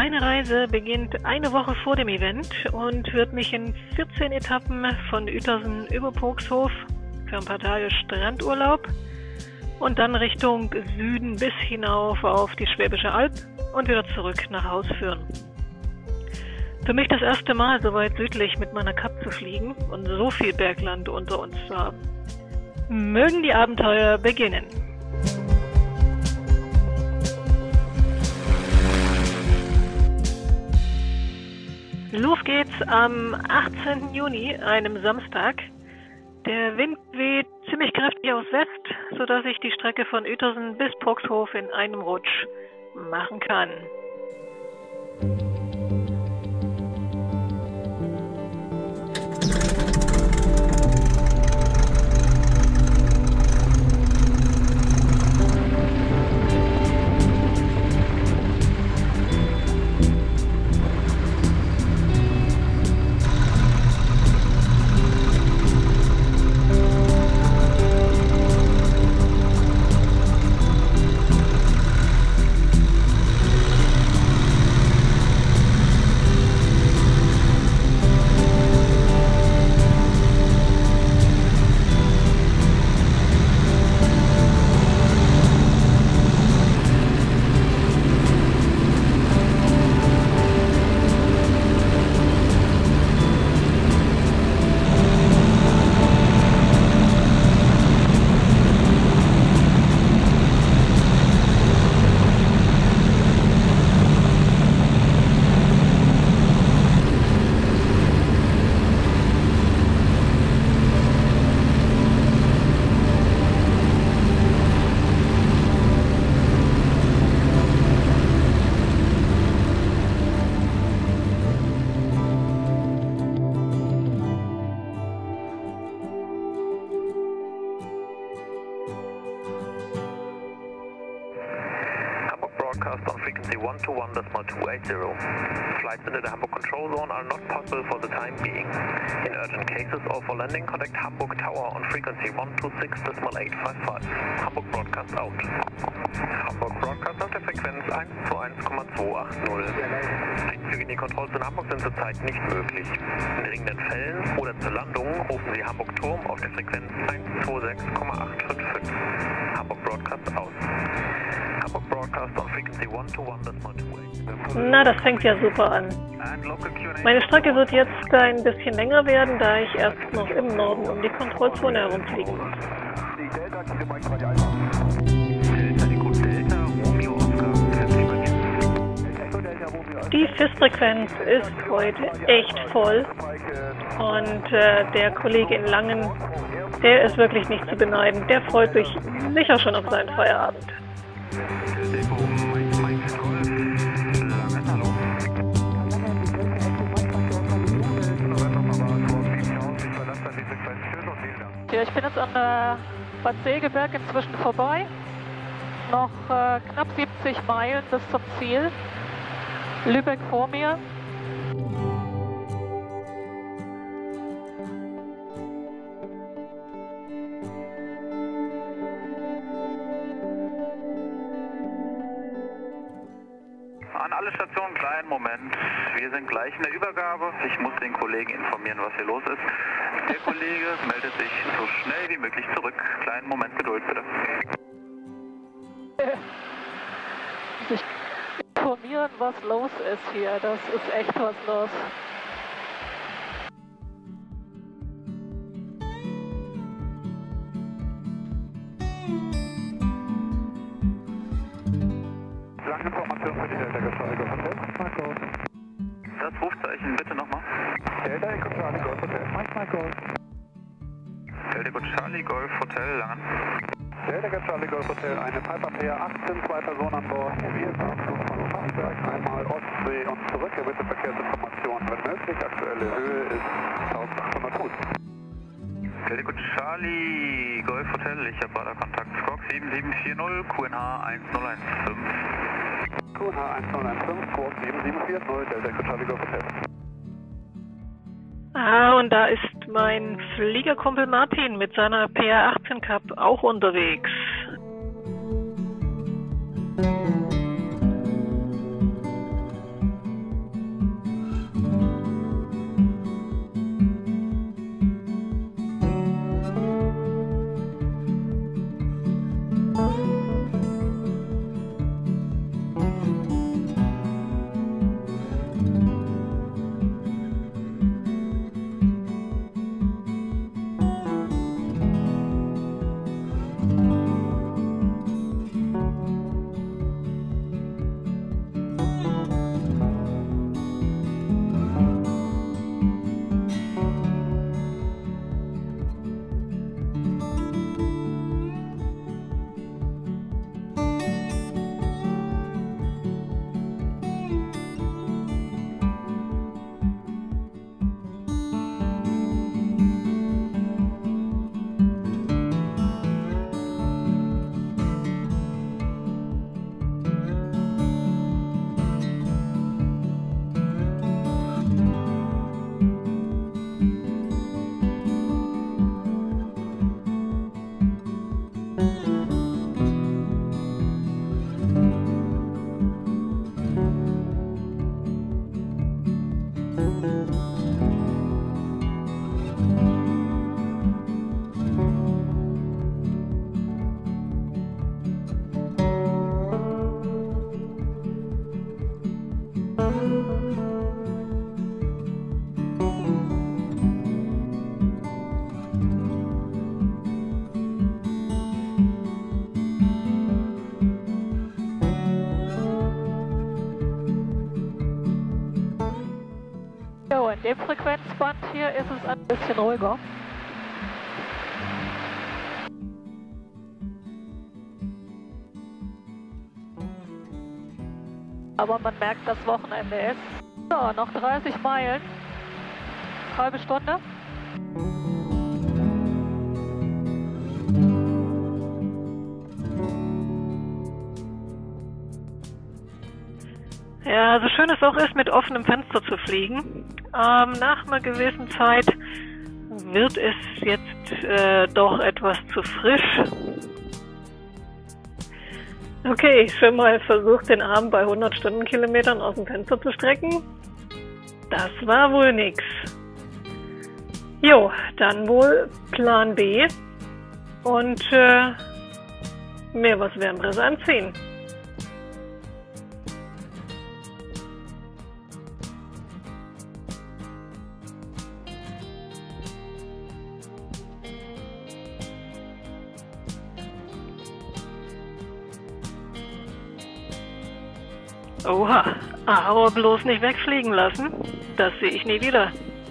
Meine Reise beginnt eine Woche vor dem Event und wird mich in 14 Etappen von Uetersen über Pookshof für ein paar Tage Strandurlaub und dann Richtung Süden bis hinauf auf die Schwäbische Alb und wieder zurück nach Haus führen. Für mich das erste Mal so weit südlich mit meiner Cup zu fliegen und so viel Bergland unter uns zu haben. Mögen die Abenteuer beginnen! Los geht's am 18. Juni, einem Samstag. Der Wind weht ziemlich kräftig aus West, sodass ich die Strecke von Uetersen bis Pookshof in einem Rutsch machen kann. Broadcast on frequency 121.280. Flights into the Hamburg control zone are not possible for the time being. In urgent cases or for landing, contact Hamburg Tower on frequency 126.855. Hamburg Broadcast out. Hamburg Broadcast auf der Frequenz 121,280. Einzüge in die Kontrollzone Hamburg sind zurzeit nicht möglich. In dringenden Fällen oder zur Landung rufen Sie Hamburg Turm auf der Frequenz 126,855. Hamburg Broadcast aus. Hamburg Broadcast on frequency 121.2. Na, das fängt ja super an. Meine Strecke wird jetzt ein bisschen länger werden, da ich erst noch im Norden um die Kontrollzone herumfliegen muss. Die FIS-Frequenz ist heute echt voll und der Kollege in Langen, der ist wirklich nicht zu beneiden. Der freut sich sicher schon auf seinen Feierabend. Ja, ich bin jetzt an der Bad Segeberg inzwischen vorbei. Noch knapp 70 Meilen bis zum Ziel. Lübeck vor mir. An alle Stationen, kleinen Moment. Wir sind gleich in der Übergabe. Ich muss den Kollegen informieren, was hier los ist. Der Kollege meldet sich so schnell wie möglich zurück. Kleinen Moment Geduld, bitte. Sich informieren, was los ist hier. Das ist echt was los. Information für die Delta Charlie Golf Hotel. Das Rufzeichen bitte nochmal. Delta Charlie Golf Hotel. Delta Charlie Golf Hotel Langen. Delta Charlie Golf Hotel, eine Piper Pair 18, 2 Personen an Bord. Wir sind von Fachwerk einmal Ostsee und zurück. Bitte Verkehrsinformation. Wenn möglich, aktuelle Höhe ist 1800 Fuß. Delta Charlie Golf Hotel, ich habe Radarkontakt Squawk 7740, QNH 1015. QNH 1015, Squawk 7740, Delta Charlie Golf Hotel. Ah, und da ist mein Fliegerkumpel Martin mit seiner PR-18 Cup auch unterwegs. dem Frequenzband hier ist es ein bisschen ruhiger. Aber man merkt, dass Wochenende ist. So, noch 30 Meilen. Halbe Stunde. Ja, so schön es auch ist, mit offenem Fenster zu fliegen, nach einer gewissen Zeit wird es jetzt doch etwas zu frisch. Okay, schon mal versucht, den Arm bei 100 Stundenkilometern aus dem Fenster zu strecken. Das war wohl nix. Jo, dann wohl Plan B und mir was Wärmeres anziehen. Oha, aber bloß nicht wegfliegen lassen. Das sehe ich nie wieder.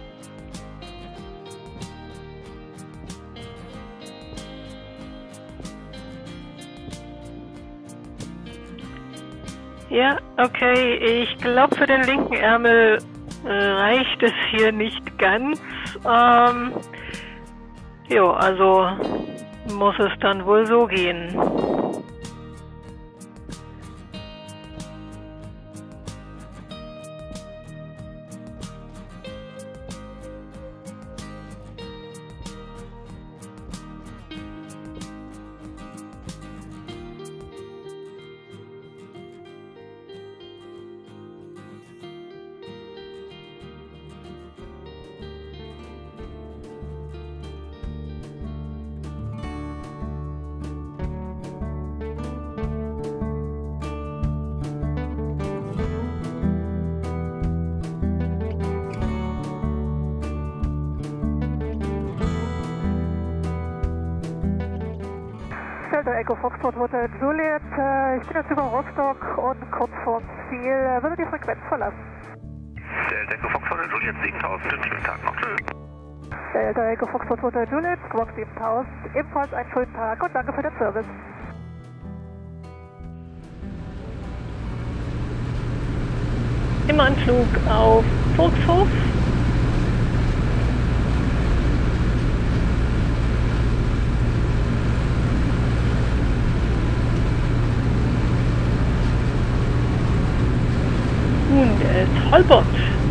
Ja, okay, ich glaube für den linken Ärmel reicht es hier nicht ganz. Jo, also muss es dann wohl so gehen. Delta Echo Foxtrot Hotel Juliet, ich bin jetzt über Rostock und kurz vorm Ziel, würde die Frequenz verlassen. Delta Echo Foxtrot Hotel Juliet 7000, schönen Tag noch. Tschüss. Delta Echo Foxtrot Hotel Juliet, Squawk 7000, ebenfalls einen schönen Tag und danke für den Service. Im Anflug auf Volkshof. Und es holpert.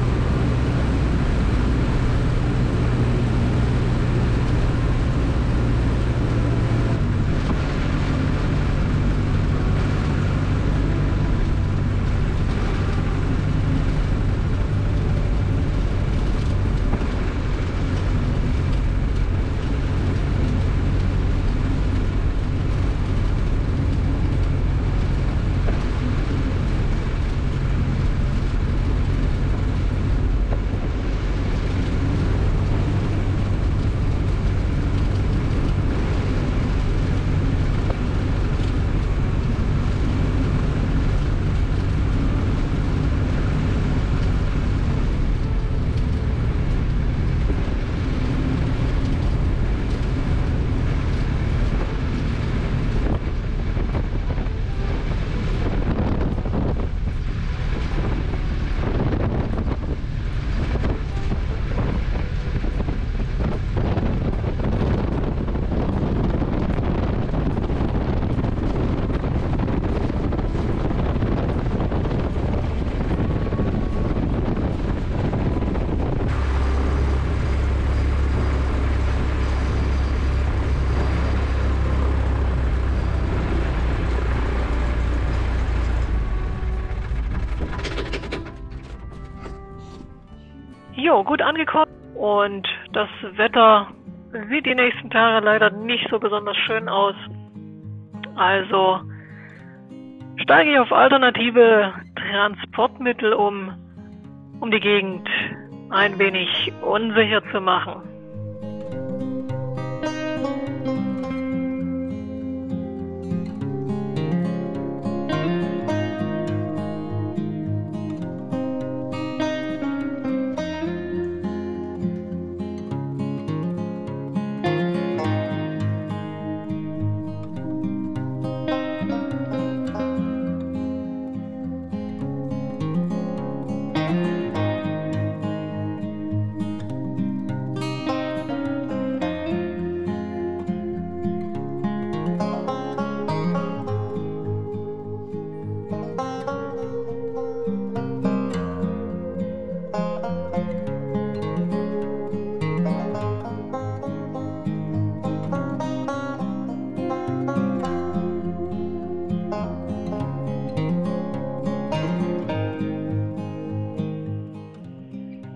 Jo, gut angekommen und das Wetter sieht die nächsten Tage leider nicht so besonders schön aus. Also steige ich auf alternative Transportmittel um die Gegend ein wenig unsicher zu machen.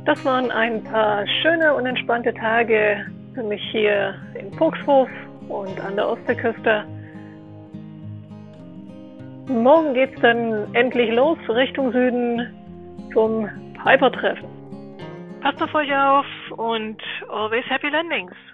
Das waren ein paar schöne und entspannte Tage für mich hier in Pookshof und an der Ostseeküste. Morgen geht's dann endlich los Richtung Süden zum Piper-Treffen. Passt auf euch auf und always happy landings!